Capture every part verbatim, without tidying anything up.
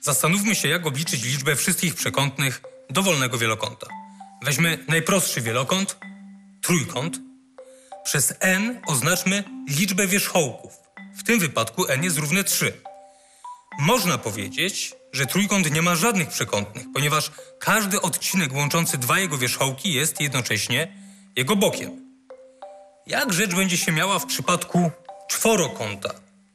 Zastanówmy się, jak obliczyć liczbę wszystkich przekątnych dowolnego wielokąta. Weźmy najprostszy wielokąt, trójkąt. Przez n oznaczmy liczbę wierzchołków. W tym wypadku n jest równe trzy. Można powiedzieć, że trójkąt nie ma żadnych przekątnych, ponieważ każdy odcinek łączący dwa jego wierzchołki jest jednocześnie jego bokiem. Jak rzecz będzie się miała w przypadku czworokąta?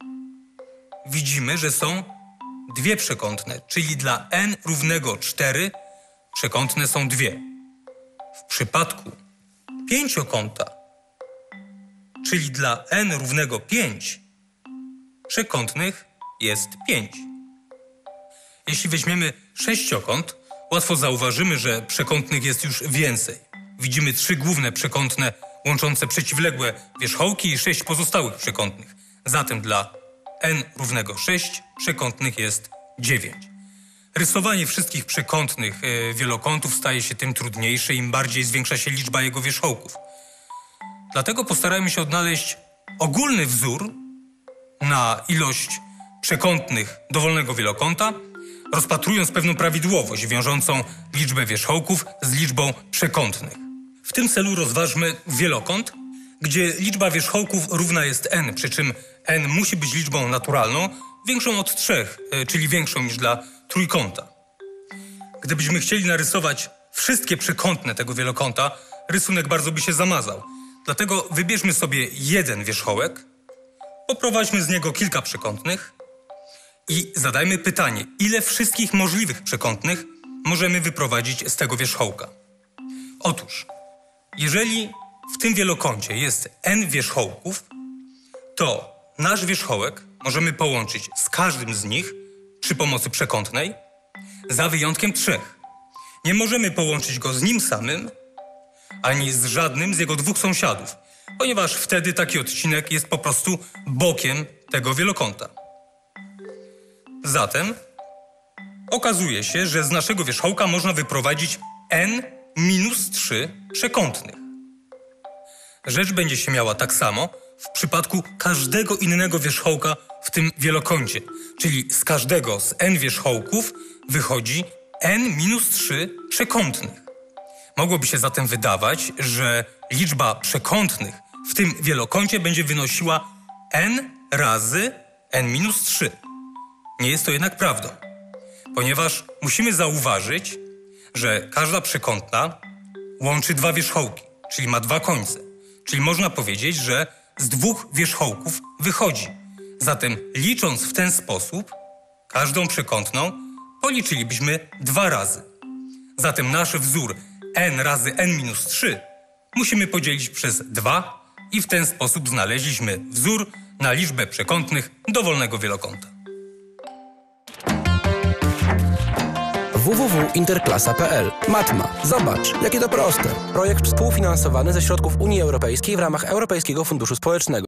Widzimy, że są dwie przekątne, czyli dla n równego cztery przekątne są dwie. W przypadku pięciokąta, czyli dla n równego pięć, przekątnych jest pięć. Jeśli weźmiemy sześciokąt, łatwo zauważymy, że przekątnych jest już więcej. Widzimy trzy główne przekątne łączące przeciwległe wierzchołki i sześć pozostałych przekątnych. Zatem dla n równego sześć przekątnych jest dziewięć. Rysowanie wszystkich przekątnych e, wielokątów staje się tym trudniejsze, im bardziej zwiększa się liczba jego wierzchołków. Dlatego postarajmy się odnaleźć ogólny wzór na ilość przekątnych dowolnego wielokąta, rozpatrując pewną prawidłowość wiążącą liczbę wierzchołków z liczbą przekątnych. W tym celu rozważmy wielokąt, gdzie liczba wierzchołków równa jest n, przy czym n musi być liczbą naturalną, większą od trzech, czyli większą niż dla trójkąta. Gdybyśmy chcieli narysować wszystkie przekątne tego wielokąta, rysunek bardzo by się zamazał. Dlatego wybierzmy sobie jeden wierzchołek, poprowadźmy z niego kilka przekątnych i zadajmy pytanie, ile wszystkich możliwych przekątnych możemy wyprowadzić z tego wierzchołka. Otóż, jeżeli w tym wielokącie jest n wierzchołków, to nasz wierzchołek możemy połączyć z każdym z nich przy pomocy przekątnej, za wyjątkiem trzech. Nie możemy połączyć go z nim samym, ani z żadnym z jego dwóch sąsiadów, ponieważ wtedy taki odcinek jest po prostu bokiem tego wielokąta. Zatem okazuje się, że z naszego wierzchołka można wyprowadzić n minus trzy przekątnych. Rzecz będzie się miała tak samo w przypadku każdego innego wierzchołka w tym wielokącie, czyli z każdego z n wierzchołków wychodzi n minus trzy przekątnych. Mogłoby się zatem wydawać, że liczba przekątnych w tym wielokącie będzie wynosiła n razy n minus trzy. Nie jest to jednak prawdą, ponieważ musimy zauważyć, że każda przekątna łączy dwa wierzchołki, czyli ma dwa końce. Czyli można powiedzieć, że z dwóch wierzchołków wychodzi. Zatem licząc w ten sposób każdą przekątną, policzylibyśmy dwa razy. Zatem nasz wzór n razy n minus trzy musimy podzielić przez dwa i w ten sposób znaleźliśmy wzór na liczbę przekątnych dowolnego wielokąta. w w w kropka interklasa kropka p l. Matma. Zobacz, jakie to proste. Projekt współfinansowany ze środków Unii Europejskiej w ramach Europejskiego Funduszu Społecznego.